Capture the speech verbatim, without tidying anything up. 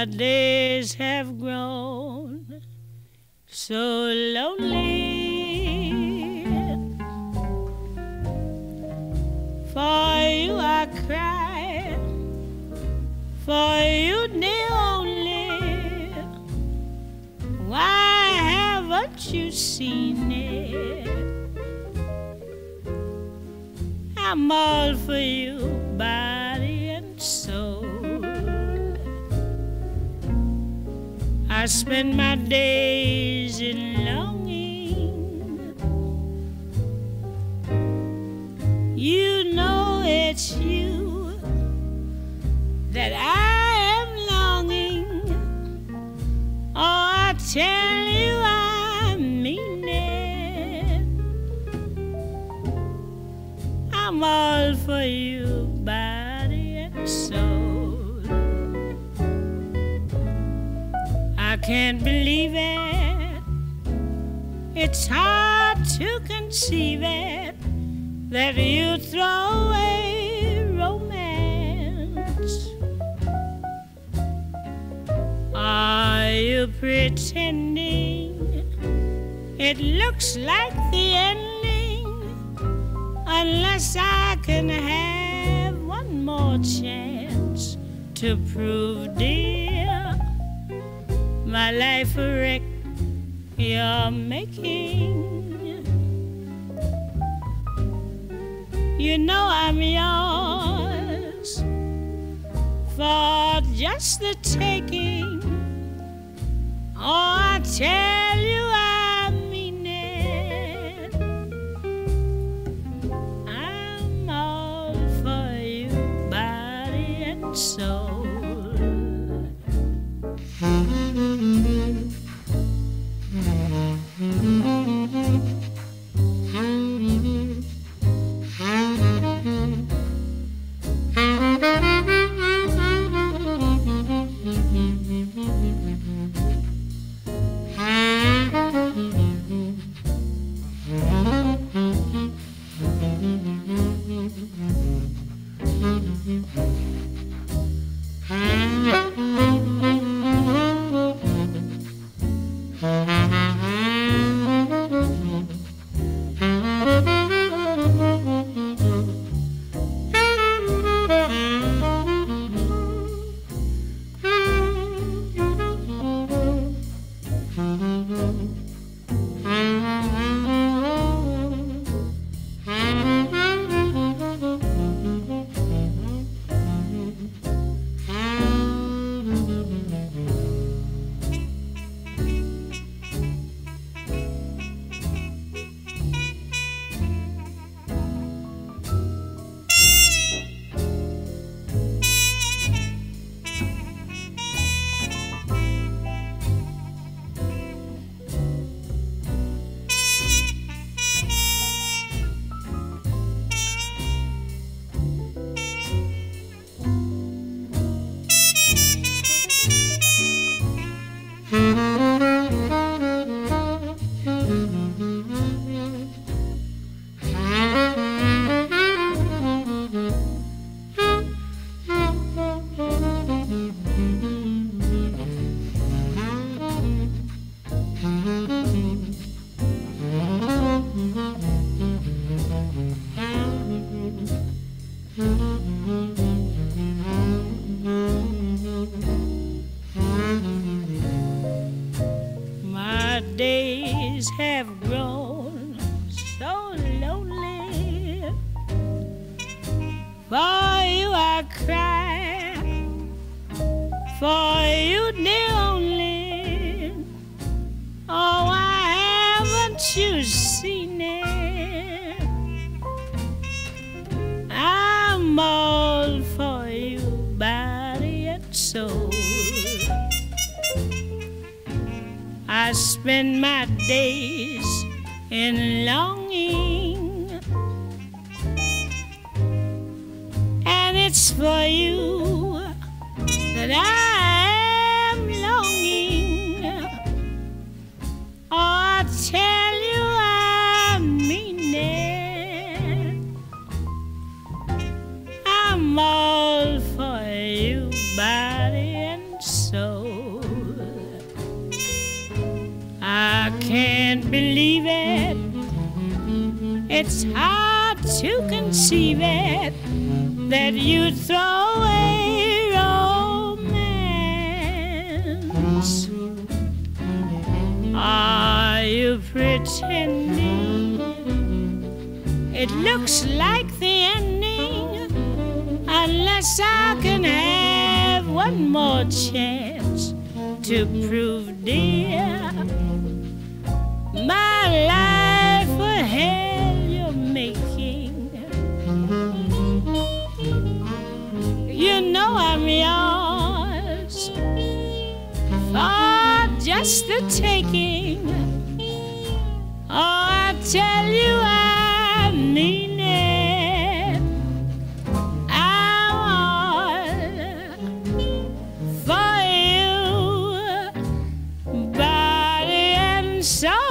My days have grown so lonely. For you I cry, for you the only. Why haven't you seen it? I'm all for you, body and soul. I spend my days in longing. You know it's you that I am longing. Oh, I tell you I mean it. I'm all for you, body and soul. I can't believe it. It's hard to conceive it that you throw away romance. Are you pretending it looks like the ending? Unless I can have one more chance to prove, dear, my life a wreck you're making. You know I'm yours for just the taking. Oh, I tell you I mean it. I'm all for you, body and soul. My days have grown so lonely. For you I cry, for you the only. Oh, why haven't you seen it? I'm all for you, body and soul. I spend my days in longing, and it's for you that I am longing. Oh, I tell you I mean it. I'm all for you, body and soul. believe it. It's hard to conceive it that you'd throw away romance. Are you pretending it looks like the ending? Unless I can have one more chance to prove, dear, my life a hell you're making. You know I'm yours for just the taking. Oh, I tell you I mean it. I'm all for you, body and soul.